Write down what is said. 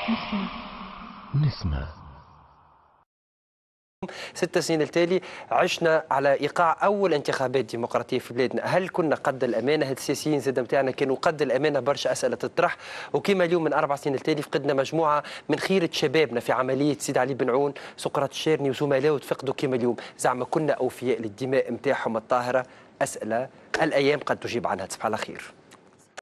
نسمة 6 سنين التالي عشنا على ايقاع اول انتخابات ديمقراطيه في بلادنا، هل كنا قد الامانه؟ هاد السياسيين زاد نتاعنا كانوا قد الامانه؟ برشا اسئله تطرح. وكما اليوم من 4 سنين التالي فقدنا مجموعه من خيره شبابنا في عمليه سيد علي بن عون، سقراط الشيرني وزملائه تفقدوا كما اليوم، زعما كنا اوفياء للدماء نتاعهم الطاهره؟ اسئله الايام قد تجيب عنها. تصبح على خير.